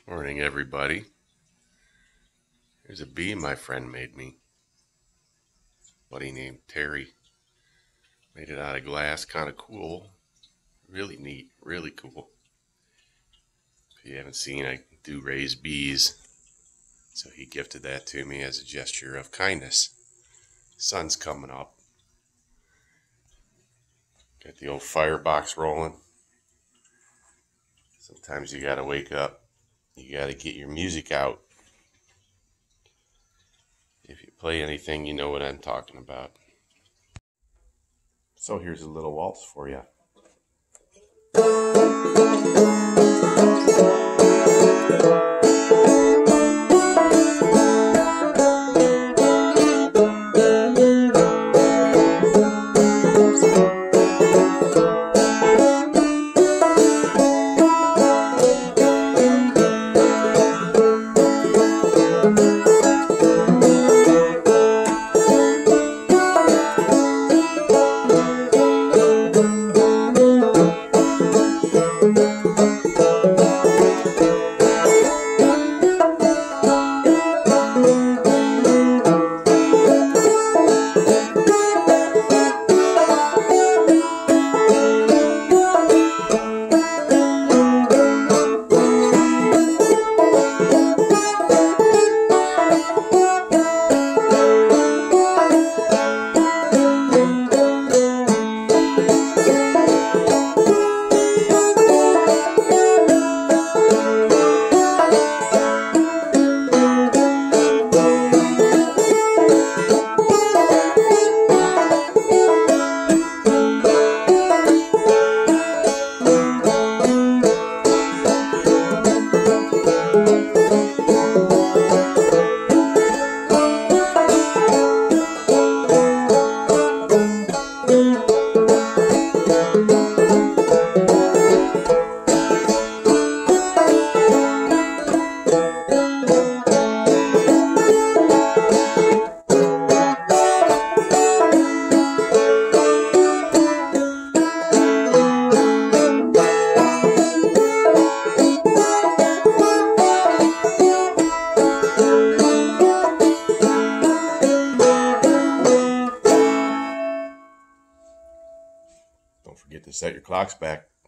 Morning, everybody. Here's a bee my friend made me. Buddy named Terry. Made it out of glass, kind of cool. Really neat, really cool. If you haven't seen, I do raise bees. So he gifted that to me as a gesture of kindness. Sun's coming up. Got the old firebox rolling. Sometimes you gotta wake up. You gotta get your music out. If you play anything, you know what I'm talking about. So here's a little waltz for you. Don't forget to set your clocks back.